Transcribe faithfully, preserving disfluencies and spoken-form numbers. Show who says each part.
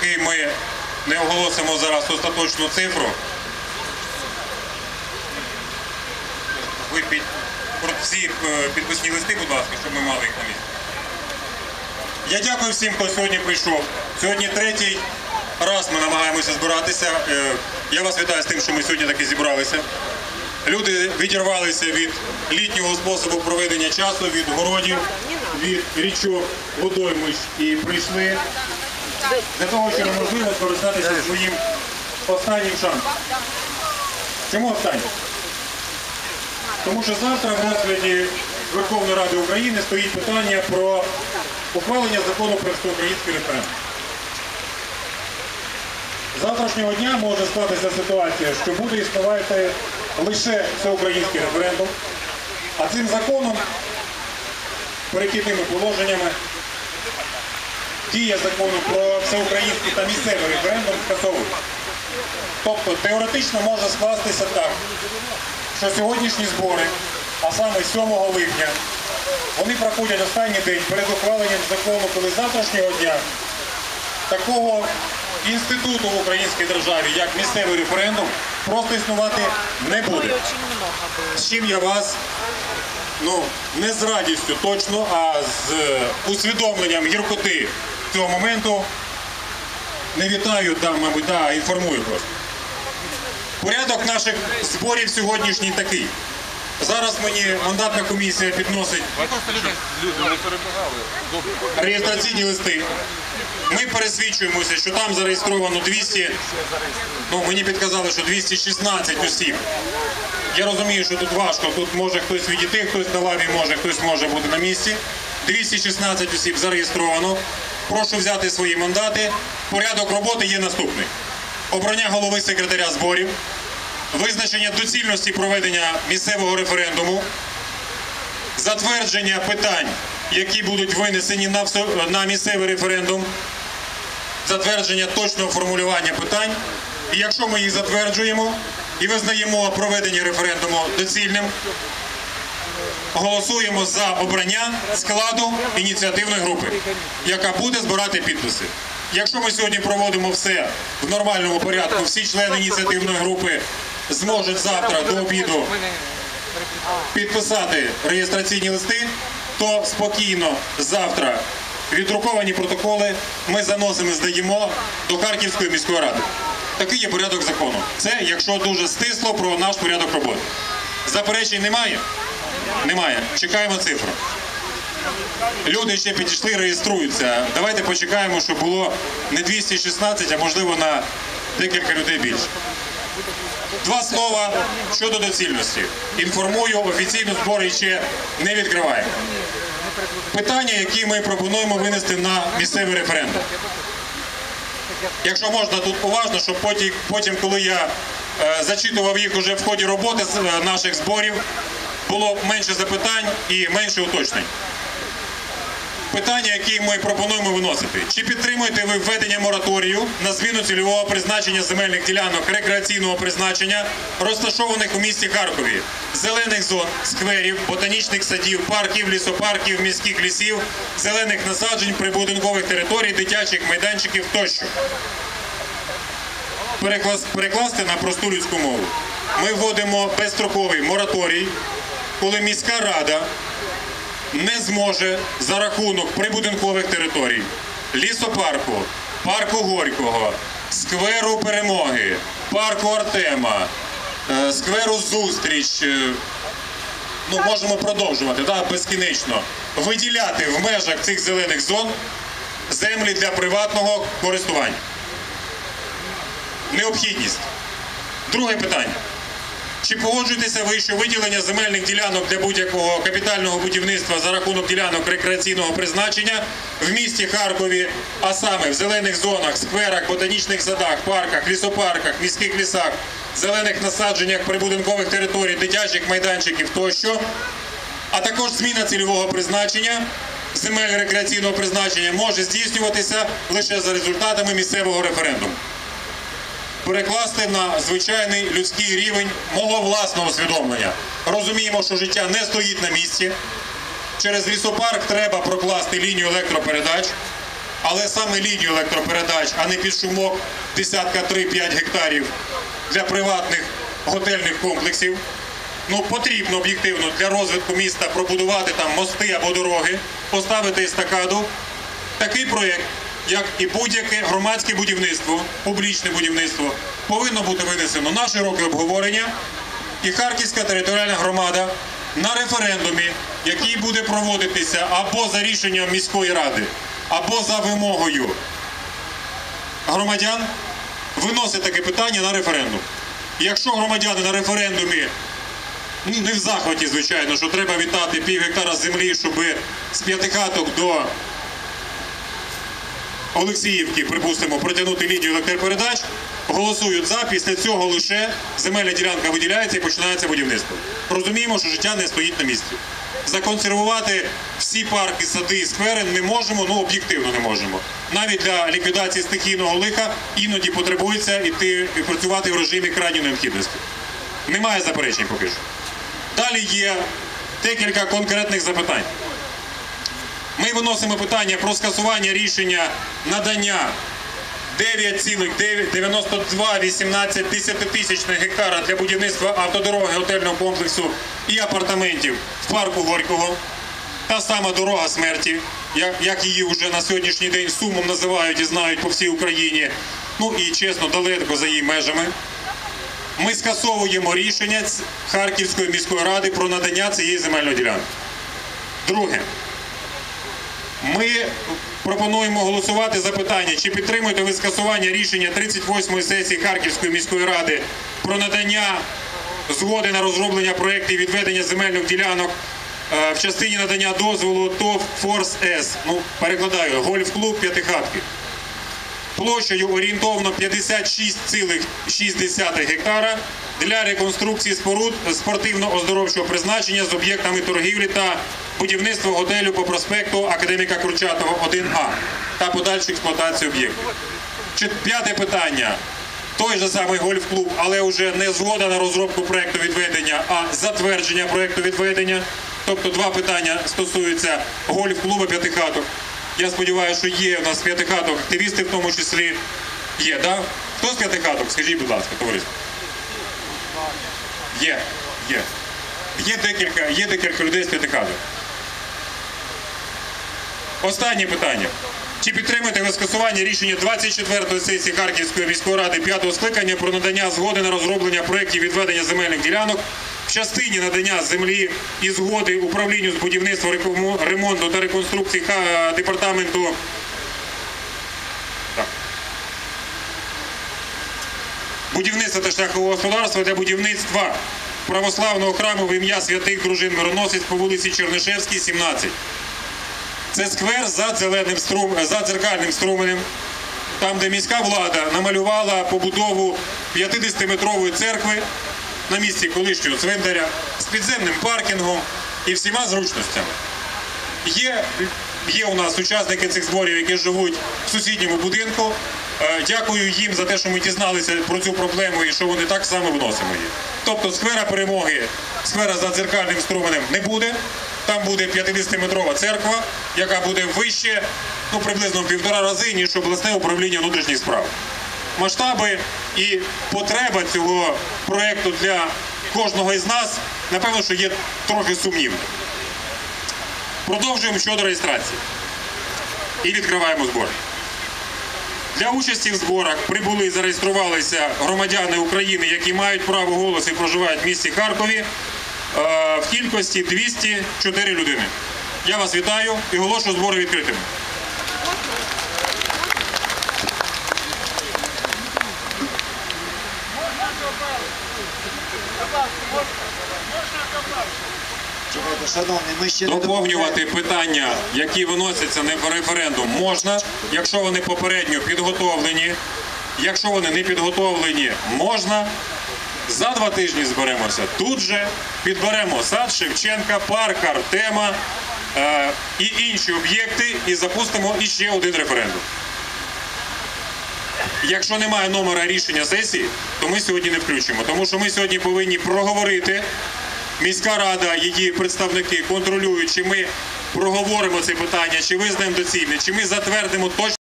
Speaker 1: поки ми не оголосимо зараз остаточну цифру, ви під, всі підписні листи, будь ласка, щоб ми мали їх на місці. Я дякую всім, хто сьогодні прийшов. Сьогодні третій раз ми намагаємося збиратися. Я вас вітаю з тим, що ми сьогодні таки зібралися. Люди відірвалися від літнього способу проведення часу, від городів, від річок, водоймищ і прийшли для того, щоб можливо скористатися своїм останнім шансом. Чому останнім? Тому що завтра в розгляді Верховної Ради України стоїть питання про ухвалення закону про всеукраїнський референдум. З завтрашнього дня може скластися ситуація, що буде існувати лише всеукраїнський референдум, а цим законом, перехідними положеннями, дія закону про всеукраїнський та місцевий референдум скасовується. Тобто теоретично може скластися так, що сьогоднішні збори, а саме сьомого липня, вони проходять останній день перед ухваленням закону, коли з завтрашнього дня такого інституту в українській державі, як місцевий референдум, просто існувати не буде. З чим я вас, ну, не з радістю точно, а з усвідомленням гіркоти цього моменту не вітаю, да, мабуть, да, інформую просто. Порядок наших зборів сьогоднішній такий. Зараз мені мандатна комісія підносить реєстраційні листи. Ми пересвідчуємося, що там зареєстровано двісті, ну мені підказали, що двісті шістнадцять осіб. Я розумію, що тут важко, тут може хтось відійти, хтось на лаві може, хтось може бути на місці. двісті шістнадцять осіб зареєстровано. Прошу взяти свої мандати. Порядок роботи є наступний. Обрання голови секретаря зборів, визначення доцільності проведення місцевого референдуму, затвердження питань, які будуть винесені на, все, на місцевий референдум, затвердження точного формулювання питань. І якщо ми їх затверджуємо і визнаємо проведення референдуму доцільним, голосуємо за обрання складу ініціативної групи, яка буде збирати підписи. Якщо ми сьогодні проводимо все в нормальному порядку, всі члени ініціативної групи зможуть завтра до обіду підписати реєстраційні листи, то спокійно завтра віддруковані протоколи ми заносимо і здаємо до Харківської міської ради. Такий є порядок закону. Це якщо дуже стисло про наш порядок роботи. Заперечень немає? Немає. Чекаємо цифру. Люди ще підійшли, реєструються. Давайте почекаємо, щоб було не двісті шістнадцять, а можливо на декілька людей більше. Два слова щодо доцільності. Інформую, офіційно збори ще не відкриваємо. Питання, які ми пропонуємо винести на місцевий референдум. Якщо можна тут уважно, щоб потім, потім коли я е, зачитував їх уже в ході роботи е, наших зборів, було менше запитань і менше уточнень. Питання, які ми пропонуємо виносити. Чи підтримуєте ви введення мораторію на зміну цільового призначення земельних ділянок рекреаційного призначення, розташованих у місті Харкові, зелених зон, скверів, ботанічних садів, парків, лісопарків, міських лісів, зелених насаджень, прибудинкових територій, дитячих майданчиків тощо? Перекласти на просту людську мову. Ми вводимо безстроковий мораторій, коли міська рада не зможе за рахунок прибудинкових територій, лісопарку, парку Горького, скверу Перемоги, парку Артема, скверу Зустріч, ну можемо продовжувати, да, безкінечно, виділяти в межах цих зелених зон землі для приватного користування. Необхідність. Друге питання. Чи погоджуєтеся ви, що виділення земельних ділянок для будь-якого капітального будівництва за рахунок ділянок рекреаційного призначення в місті Харкові, а саме в зелених зонах, скверах, ботанічних садах, парках, лісопарках, міських лісах, зелених насадженнях, прибудинкових територій, дитячих майданчиків тощо, а також зміна цільового призначення, земель рекреаційного призначення може здійснюватися лише за результатами місцевого референдуму? Перекласти на звичайний людський рівень мого власного усвідомлення. Розуміємо, що життя не стоїть на місці. Через лісопарк треба прокласти лінію електропередач, але саме лінію електропередач, а не під шумок десятка три-п'ять гектарів для приватних готельних комплексів. Ну, потрібно об'єктивно для розвитку міста пробудувати там мости або дороги, поставити естакаду. Такий проєкт, як і будь-яке громадське будівництво, публічне будівництво, повинно бути винесено на широке обговорення. І Харківська територіальна громада на референдумі, який буде проводитися або за рішенням міської ради, або за вимогою громадян, виносить таке питання на референдум. Якщо громадяни на референдумі, ну, не в захваті, звичайно, що треба віддати пів гектара землі, щоб з П'ятихаток до Олексіївки, припустимо, протягнути лінію електропередач, голосують за, після цього лише земельна ділянка виділяється і починається будівництво. Розуміємо, що життя не стоїть на місці. Законсервувати всі парки, сади і сквери не можемо, ну об'єктивно не можемо. Навіть для ліквідації стихійного лиха іноді потребується йти і працювати в режимі крайньої необхідності. Немає заперечень поки що. Далі є декілька конкретних запитань. Ми виносимо питання про скасування рішення надання дев'ять цілих дев'яносто два вісімнадцять десятитисячних гектара для будівництва автодороги, готельного комплексу і апартаментів в парку Горького. Та сама дорога смерті, як, як її вже на сьогоднішній день сумом називають і знають по всій Україні. Ну і чесно, далеко за її межами. Ми скасовуємо рішення Харківської міської ради про надання цієї земельної ділянки. Друге. Ми пропонуємо голосувати за питання, чи підтримуєте ви скасування рішення тридцять восьмої сесії Харківської міської ради про надання згоди на розроблення проєктів відведення земельних ділянок в частині надання дозволу ТОВ «Форс С», ну, перекладаю, гольф-клуб П'ятихатки, площею орієнтовно п'ятдесят шість цілих шість десятих гектара для реконструкції споруд спортивно-оздоровчого призначення з об'єктами торгівлі та будівництво готелю по проспекту Академіка Курчатова один А та подальшу експлуатацію об'єктів. П'яте питання. Той же самий гольф-клуб, але вже не згода на розробку проєкту відведення, а затвердження проєкту відведення. Тобто два питання стосуються гольф-клубу П'ятихаток. Я сподіваюся, що є у нас з П'ятихаток активісти в тому числі. Є, так? Да? Хто з П'ятихаток? Скажіть, будь ласка, товариство. Є, є. Є декілька, є декілька людей з П'ятихаток. Останнє питання. Чи підтримуєте ви скасування рішення двадцять четвертої сесії Харківської міської ради п'ятого скликання про надання згоди на розроблення проєктів відведення земельних ділянок в частині надання землі і згоди управлінню з будівництва, ремонту та реконструкції департаменту так. будівництва та шляхового господарства для будівництва православного храму в ім'я святих дружин мироносець по вулиці Чернишевській, сімнадцять. Це сквер за, зеленим струм, за дзеркальним струменем, там, де міська влада намалювала побудову п'ятдесятиметрової церкви на місці колишнього цвинтаря з підземним паркінгом і всіма зручностями. Є, є у нас учасники цих зборів, які живуть в сусідньому будинку. Дякую їм за те, що ми дізналися про цю проблему і що вони так само вносимо її. Тобто сквера Перемоги, сквера за дзеркальним струменем не буде. Там буде п'ятдесятиметрова церква, яка буде вище, ну, приблизно в півтора рази, ніж обласне управління внутрішніх справ. Масштаби і потреба цього проєкту для кожного із нас, напевно, що є трохи сумнівним. Продовжуємо щодо реєстрації. І відкриваємо збори. Для участі в зборах прибули і зареєструвалися громадяни України, які мають право голосу і проживають в місті Харкові, в кількості двісті чотири людини. Я вас вітаю і оголошую збори відкритими. Доповнювати питання, які виносяться на референдум, можна, якщо вони попередньо підготовлені. Якщо вони не підготовлені, можна. За два тижні зберемося тут же, підберемо сад Шевченка, парк Артема е, і інші об'єкти і запустимо іще один референдум. Якщо немає номера рішення сесії, то ми сьогодні не включимо, тому що ми сьогодні повинні проговорити, міська рада, її представники контролюють, чи ми проговоримо це питання, чи визнаємо доцільне, чи ми затвердимо точно.